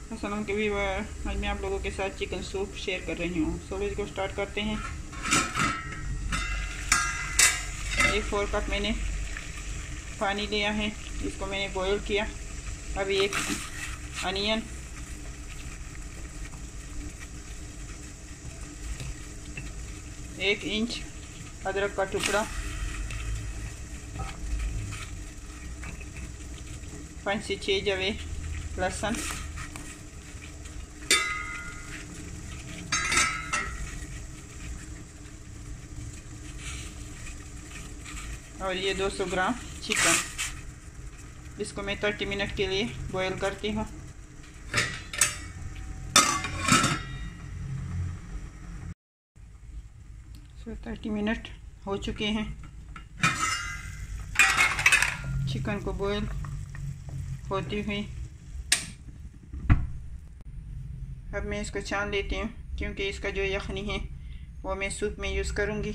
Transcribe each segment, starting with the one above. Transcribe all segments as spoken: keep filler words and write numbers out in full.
अस्सलाम के व्यूअर, आज मैं आप लोगों के साथ चिकन सूप शेयर कर रही हूँ। सो इसको स्टार्ट करते हैं। एक फोर कप मैंने पानी लिया है, इसको मैंने बॉईल किया। अभी एक अनियन, एक इंच अदरक का टुकड़ा, पाँच से छः जवे लहसुन, और ये दो सौ ग्राम चिकन। इसको मैं तीस मिनट के लिए बॉईल करती हूँ। सो तीस मिनट हो चुके हैं चिकन को बॉईल होती हुई। अब मैं इसको छान लेती हूँ, क्योंकि इसका जो यखनी है वो मैं सूप में यूज़ करूँगी।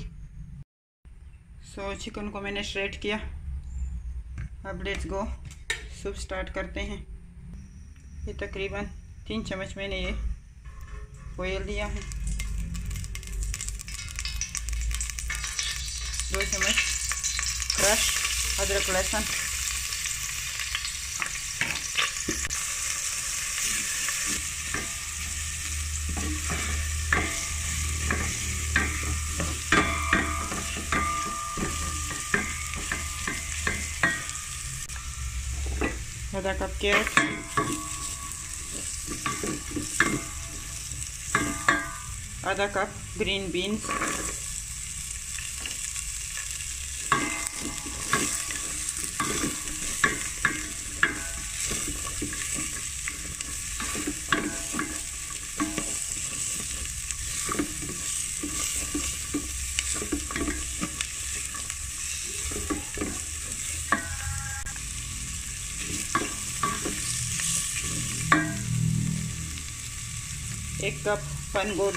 सो चिकन को मैंने श्रेड किया। अब लेट्स गो, सूप स्टार्ट करते हैं। ये तकरीबन तीन चम्मच मैंने ये बॉयल दिया है। दो चम्मच क्रश अदरक लहसुन, आधा कप कैरेट, आधा कप ग्रीन बीन्स, एक कप बंद गोभी,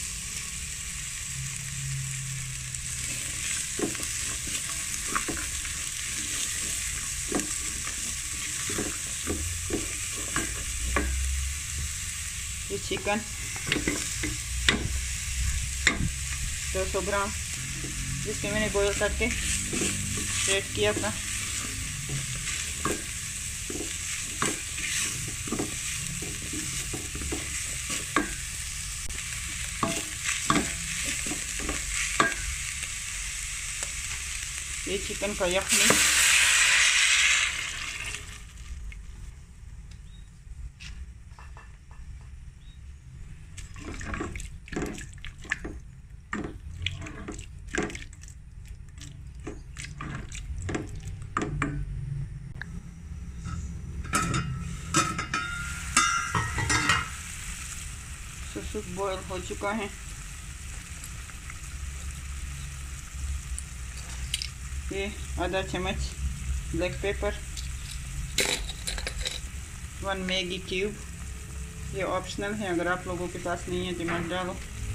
ये चिकन दो सौ ग्राम जिसके मैंने बॉईल करके सेट किया था। ये चिकन का यखनी, सूप बॉयल हो चुका है। ये आधा चम्मच black pepper, one Maggi cube, ये ऑप्शनल है, अगर आप लोगों के पास नहीं है तो मत डालो।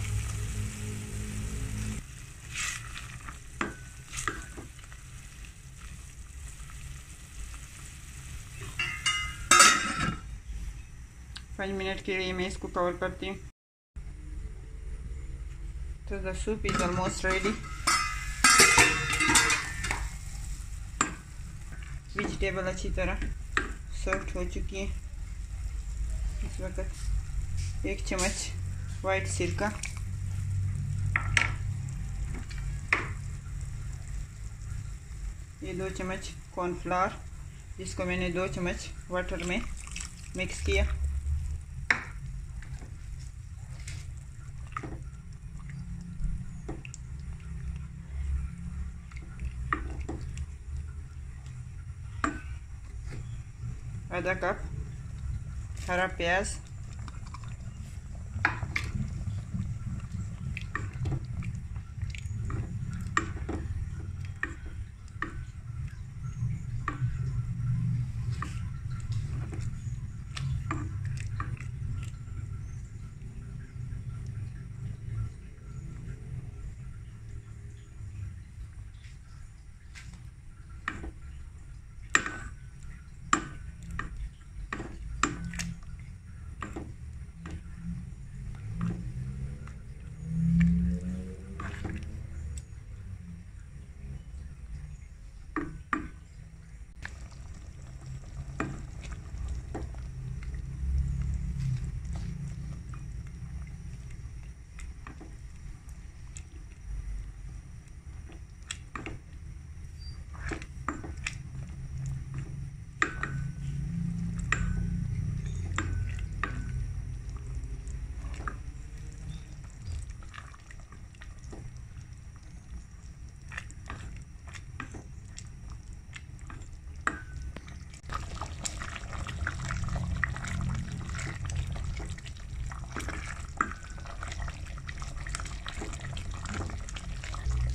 पाँच मिनट के लिए मैं इसको कवर करती हूँ। तो the soup is almost ready. Vegetable अच्छी तरह सॉफ्ट हो चुकी है। इस वक्त एक चम्मच वाइट सिरका, ये दो चम्मच कॉर्नफ्लावर जिसको मैंने दो चम्मच वाटर में मिक्स किया, आधा कप हरा प्याज,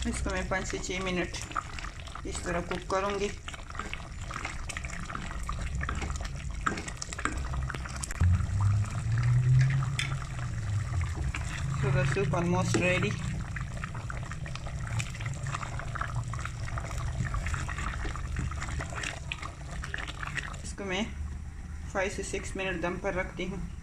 इसको मैं पाँच से छः मिनट इस तरह कुक करूँगी। So the soup almost ready. इसको मैं फाइव से सिक्स मिनट दम पर रखती हूँ।